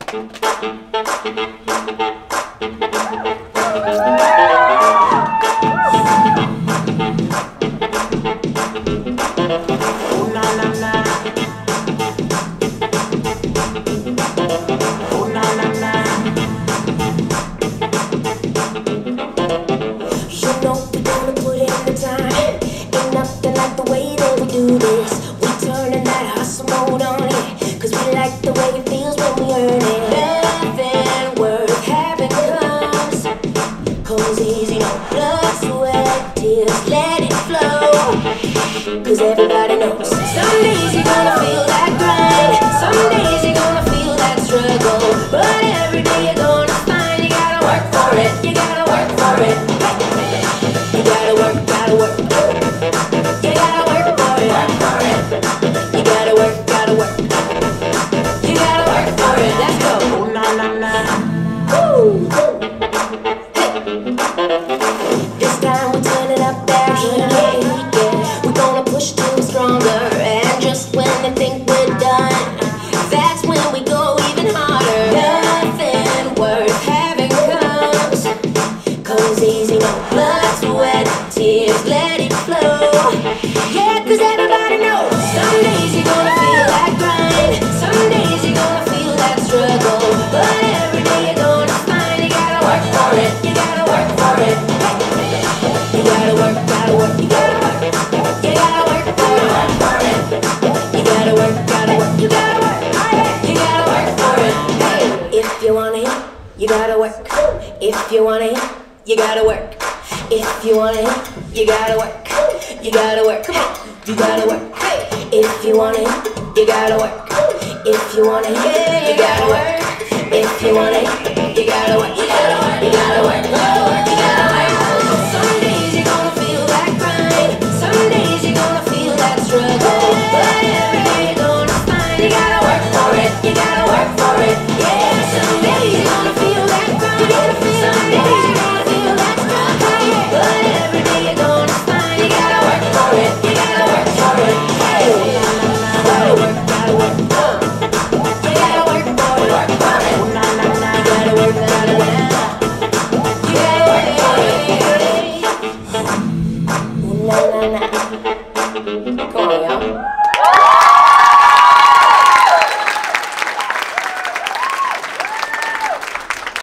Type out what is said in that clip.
Cause everybody knows some days you're gonna feel that grind, some days you're gonna feel that struggle, but every day you're gonna find you gotta work for it, you gotta work for it. You gotta work, gotta work. You gotta work for it, work for it. You gotta work, gotta work. You gotta work for it, let's go. Ooh, na na na. Woo! Hey. This time we're turning up that heat, yeah. We're gonna push to stronger, and just when they think we're done, that's when we go even harder. Nothing worth having comes easy, no blood, sweat, tears, let it flow. Yeah, cause everybody knows some days you're gonna feel that grind, some days you're gonna feel that struggle, but every day you're gonna find you gotta work for it, you gotta work for it. You gotta work, gotta work, you gotta work. You gotta work for it. You gotta work, gotta work, you gotta work. You gotta work for it. Hey, if you wanna hit, you gotta work. If you wanna hit, you gotta work. If you wanna hit, you gotta work. You gotta work. Come on, you gotta work. Hey, if you wanna hit, you gotta work. If you wanna hit, you gotta work.